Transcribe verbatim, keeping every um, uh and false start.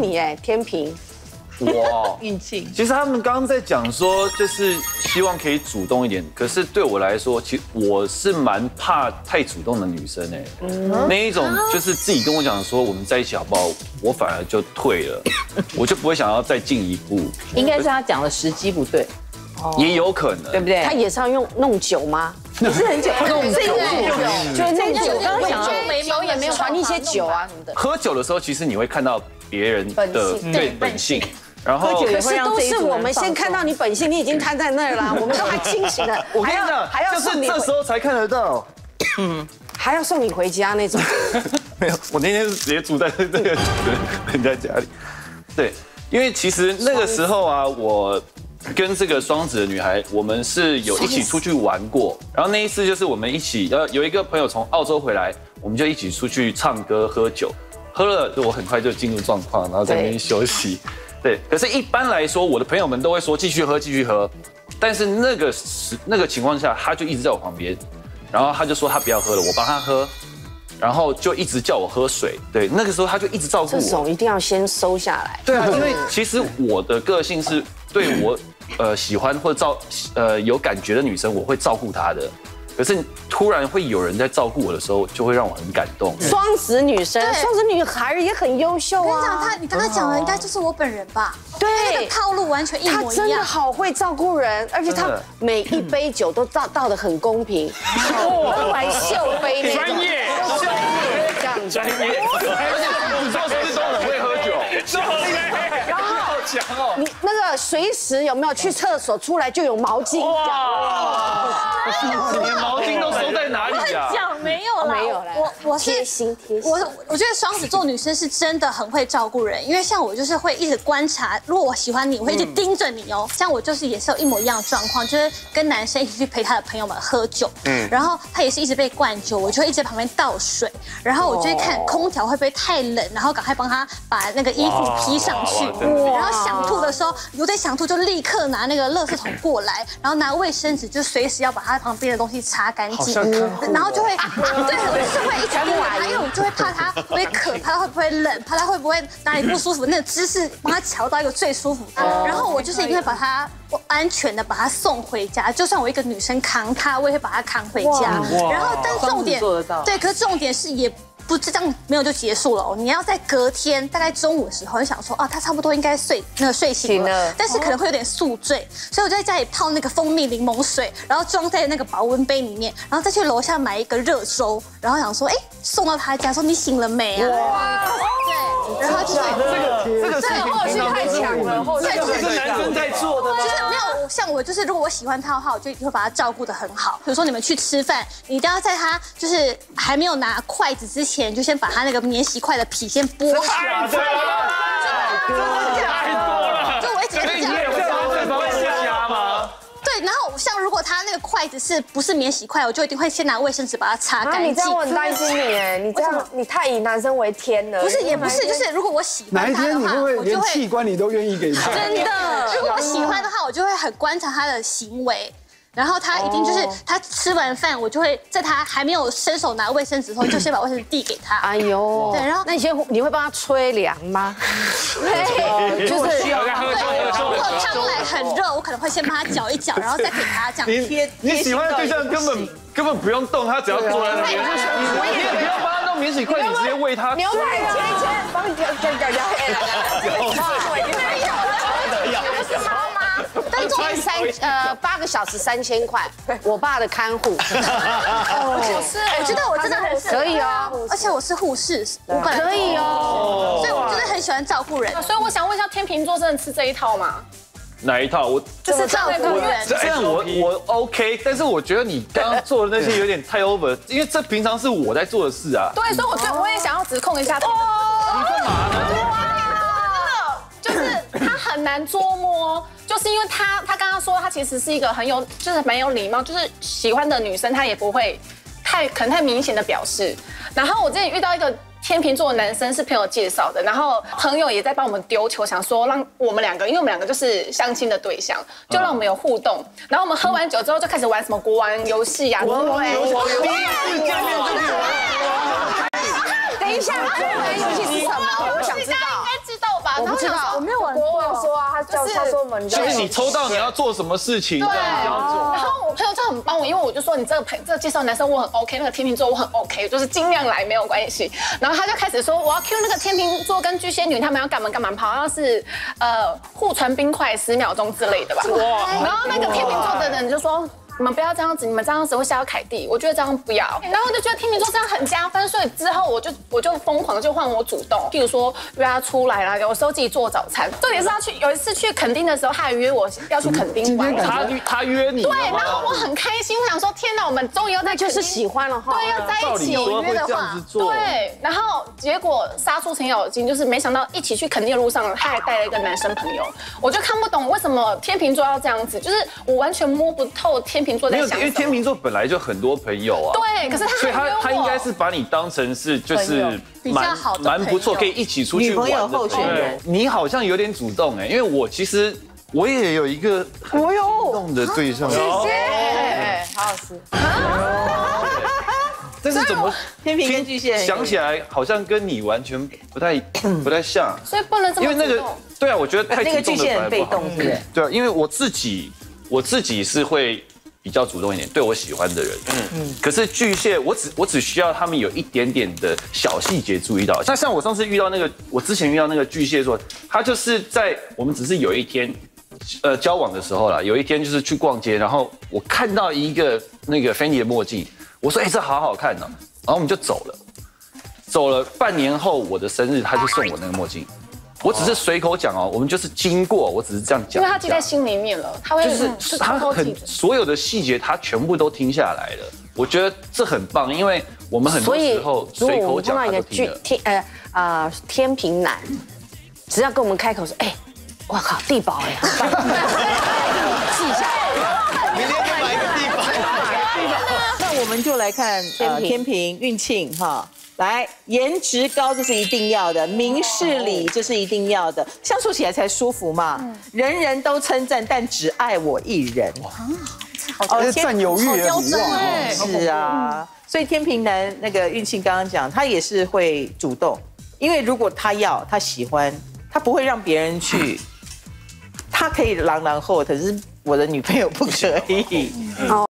你哎，天平。 哇， 运气。 其实他们刚刚在讲说，就是希望可以主动一点。可是对我来说，其实我是蛮怕太主动的女生哎。那一种就是自己跟我讲说我们在一起好不好，我反而就退了，我就不会想要再进一步。 应该是他讲的时机不对， 也有可能， 对不对？ 他也是要用弄酒吗？也是很久，弄酒，就是弄酒。 我刚刚想酒也没有传一些酒啊什么的。 喝酒的时候，其实你会看到别人的对本性。然后， 可是都是我们先看到你本性，你已经瘫在那儿了，我们都还清醒了。 我跟你讲， 还要就是这时候才看得到， 嗯，还要送你回家那种。 没有，我那天是直接住在这个人家家里。对，因为其实那个时候啊，我跟这个双子的女孩，我们是有一起出去玩过。然后那一次就是我们一起，呃，有一个朋友从澳洲回来，我们就一起出去唱歌喝酒，喝了我很快就进入状况，然后在那边休息。对，可是一般来说，我的朋友们都会说继续喝，继续喝。但是那个时那个情况下，他就一直在我旁边，然后他就说他不要喝了，我帮他喝，然后就一直叫我喝水。对，那个时候他就一直照顾我。 这种一定要先收下来。 对啊，因为其实我的个性是对我呃喜欢或者照呃有感觉的女生，我会照顾她的。可是突然会有人在照顾我的时候，就会让我很感动。 双子女生，双子女孩也很优秀啊。 我跟你讲，他你刚才讲的应该就是我本人吧？ 对， 那个套路完全一模一样。 他真的好会照顾人，而且他每一杯酒都倒倒得很公平，喝完秀杯那种。 专业， 专业这样子。 专业，你做事都很会喝酒， 然后你那个随时有没有去厕所出来就有毛巾？ 哇！你连毛巾都收在哪里啊？ 讲没有啦， 没有啦。 我我是贴心贴心。 我我觉得双子座女生是真的很会照顾人，因为像我就是会一直观察，如果我喜欢你，我会一直盯着你哦。像我就是也是有一模一样的状况，就是跟男生一起去陪他的朋友们喝酒，嗯，然后他也是一直被灌酒，我就会一直在旁边倒水，然后我就会看空调会不会太冷，然后赶快帮他把那个衣服披上去，然后想吐的时候，我在想吐就立刻拿那个垃圾桶过来，然后拿卫生纸就随时要把他旁边的东西擦干净，然后就会对，就是会一直盯着他，因为我就会怕他会不会渴，怕他会不会冷，怕他会不会哪里不舒服，那个姿势帮他调到一个最舒服的，然后我就是一定会把他安全的把他送回家，就算我一个女生扛他，我也会把他扛回家。然后，但重点对，可是重点是也。不是这样没有就结束了哦，你要在隔天大概中午的时候，就想说啊，他差不多应该睡那个睡醒了，但是可能会有点宿醉，所以我就在家里泡那个蜂蜜柠檬水，然后装在那个保温杯里面，然后再去楼下买一个热粥，然后想说，哎，送到他家说你醒了没啊？哇，对，然后就是这个这个这个后续太强了，后续这是男生在做的吗？ 就是没有像我，就是如果我喜欢他的话，我就会把他照顾得很好。比如说你们去吃饭，你一定要在他就是还没有拿筷子之前，就先把他那个免洗筷的皮先剥好。 太多了，太多了。 就我一直所以你也会帮对方回家吗？ 对，然后像如果他那个筷子是不是免洗筷，我就一定会先拿卫生纸把它擦干净。 你这样我很担心你哎，你这样你太以男生为天了。 不是也不是，就是如果我喜哪一欢他的话， 天你会不会我就会连器官你都愿意给他？ 真的，如果我喜欢的话，我就会很观察他的行为。然后他一定就是他吃完饭，我就会在他还没有伸手拿卫生纸的时候，就先把卫生纸递给他。 哎呦， 对，然后那你先你会帮他吹凉吗？ 对， 就是需要在喝酒的时候， 如果汤来很热，我可能会先帮他搅一搅，然后再给他这样你贴。 你喜欢的对象根本根本不用动，他只要坐在那边，你也不要帮他弄免洗筷，你直接喂他。 牛奶切一切，帮你搅搅搅搅。没有了，不是猫吗？但重点三呃八个小时三千块，我爸的看护。 是，我觉得我真的很可以哦， 而且我是护士，我本来可以哦， 所以我真的很喜欢照顾人。 所以我想问一下，天秤座真的吃这一套吗？ 哪一套？我就是照顾人。 这样我我 OK， 但是我觉得你刚刚做的那些有点太 over， 因为这平常是我在做的事啊。 对，所以我觉得我也想要指控一下他。 你干嘛呢？ 真的，就是他很难捉摸，就是因为他他刚刚说他其实是一个很有就是蛮有礼貌，就是喜欢的女生他也不会太可能太明显的表示。然后我之前遇到一个天秤座的男生是朋友介绍的，然后朋友也在帮我们丢球，想说让我们两个，因为我们两个就是相亲的对象，就让我们有互动。然后我们喝完酒之后就开始玩什么国王游戏呀， 国王游戏， 第一次见面就等一下，国王游戏是什么？我想知道。 应该知道吧？ 我不知道， 我没有玩国王说啊，他叫他说我们就是你抽到你要做什么事情，这样你要做。 然后我朋友就很帮我，因为我就说你这个朋这个介绍男生我很 OK， 那个天秤座我很 OK， 就是尽量来没有关系。然后他就开始说我要 Q 那个天秤座跟巨蟹女他们要干嘛干嘛，好像是呃互传冰块十秒钟之类的吧。哇！然后那个天秤座的人就说。你们不要这样子，你们这样子会吓到凯蒂。我觉得这样不要。然后我就觉得天秤座这样很加分，所以之后我就我就疯狂就换我主动，譬如说约他出来啦，有时候自己做早餐。重点是要去有一次去垦丁的时候，他还约我要去垦丁玩。 他他约你。 对，然后我很开心，我想说天哪，我们终于要在就是喜欢了哈。 对，要在一起有约的话，对。然后结果杀出程咬金，就是没想到一起去垦丁的路上，他还带了一个男生朋友，我就看不懂为什么天秤座要这样子，就是我完全摸不透天秤座在想什么。 因为天秤座本来就很多朋友啊， 对，可是他所以他他应该是把你当成是就是蛮蛮不错，可以一起出去玩的女朋友候选人。 你好像有点主动哎，因为我其实我也有一个很主动的对象， 谢谢，好好吃。 但是怎么天秤跟巨蟹想起来好像跟你完全不太不太像， 所以不能这么因为那个对啊，我觉得太那个巨蟹很被动，是不是？ 对啊，因为我自己我自己是会。比较主动一点，对我喜欢的人，嗯嗯。可是巨蟹，我只我只需要他们有一点点的小细节注意到。那像我上次遇到那个，我之前遇到那个巨蟹座，他就是在我们只是有一天，呃，交往的时候啦，有一天就是去逛街，然后我看到一个那个 Fendi 的墨镜，我说，哎，这好好看呢，然后我们就走了。走了半年后，我的生日，他就送我那个墨镜。我只是随口讲哦，我们就是经过，我只是这样讲， 因为他记在心里面了，他会就是他很所有的细节，他全部都听下来了。我觉得这很棒，因为我们很多时候随口讲，他都听了。 天呃啊天秤男，只要跟我们开口说，哎，我靠，地堡哎，很棒，记下来， 明天就买一个地堡。 那我们就来看呃天秤运庆哈。来，颜值高这是一定要的，明事理这是一定要的，相处起来才舒服嘛。人人都称赞，但只爱我一人。哇， 好占有欲也很旺。 是啊，所以天秤男那个运庆刚刚讲，他也是会主动，因为如果他要，他喜欢，他不会让别人去，他可以狼狼后，可是我的女朋友不可以。